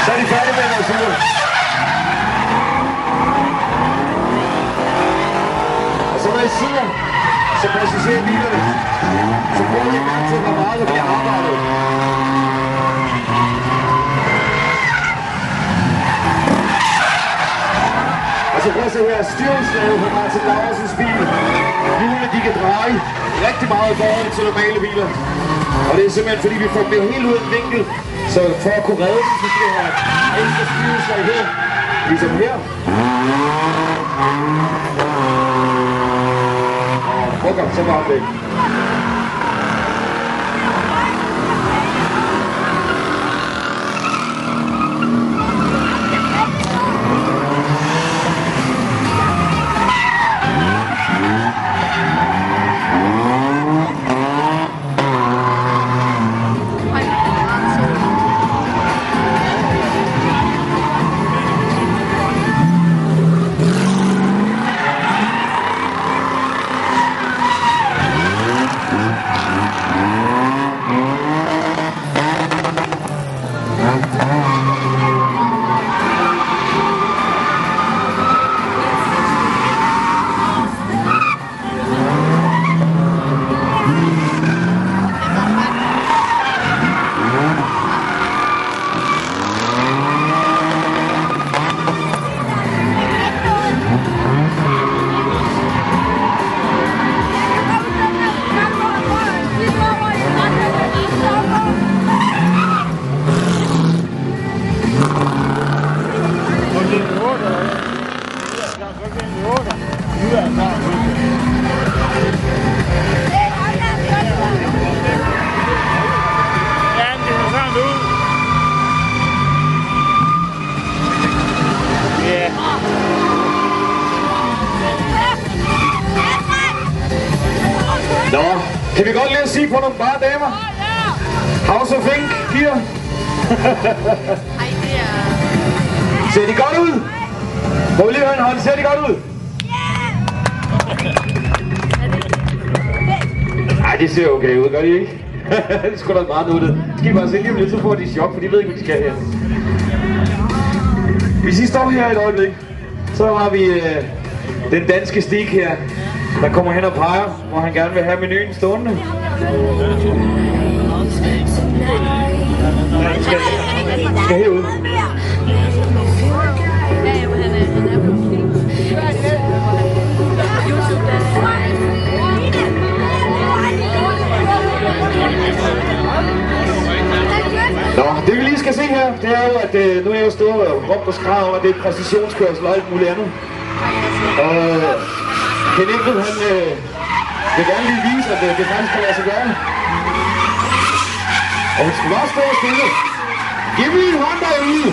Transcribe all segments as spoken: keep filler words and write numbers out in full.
Så er de færdige med at sige. Og så når I sidder, så passagerer bilerne. Så bruger I gang til, hvor meget der bliver arbejdet. Og så prøv at se her, styringslaget på Martin Laursens bil. Hjulene, de kan dreje rigtig meget i forhold til normale biler. Og det er simpelthen fordi, vi får dem helt ud af en vinkel. Så for at kunne redde dem, så skal vi have ekstra styringslag her. Ligesom her. Og okay, så var det. Nå, kan vi godt lige at sige på nogle bare damer? House of Ink, piger. Ser de godt ud? Må vi lige høre en hånd? Ser de godt ud? Nej, de ser okay ud, gør de ikke? Det er sgu da meget nuttet. Så skal I bare se lige om lidt, så får de chok, for de ved ikke, hvad de skal her. Hvis I står her et øjeblik, så har vi øh, den danske stik her, der kommer hen og peger, hvor han gerne vil have menuen stående. Skal, skal herud. Nå, det vi lige skal se her, det er jo, at øh, nu er jeg jo stået og råbt og skrevet om, at det er præcisionskørsel og alt muligt andet. Og øh, Ken Ingrid, han øh, vil gerne lige vise, at øh, det faktisk kan lade sig gøre. Og hun skal bare stå og stille. Giv mig en hånd derude!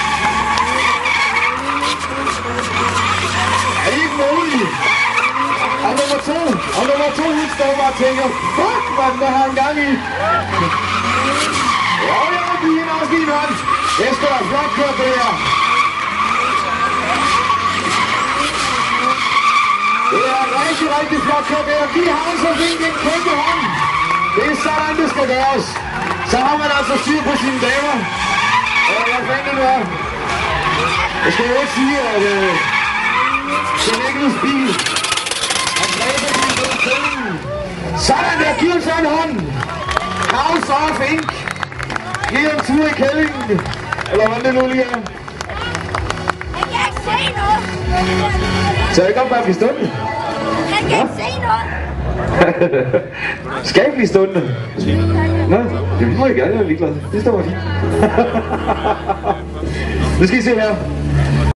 Er I ikke muligt? Og nummer to, og nummer to, hun står bare og tænker, fuck, man, der har en gang i. Ja, jeg må give hende også lige en hånd. Det er sgu da flot kørt, det her. Det er rigtig, rigtig flot kørt, det her. Giv ham så fint en kæmpe hånd. Det er sådan, det skal gøres. Så har man altså styr på sine damer. Og hvad fanden det er? Jeg skal jo ikke sige, at øh, den enkelte bil er dræber sin på tænden. Sådan der, giv ham så en hånd. House of Ink. Giv ham tur i kællingen. Eller hvordan det nu lige er. Jeg kan ikke se noget. Så jeg kan godt bare blive stående. Jeg kan ikke se noget. Skal jeg blive stående? Nå, det må jeg gerne, jeg er ligeglad. Det står fint. Nu skal I se her.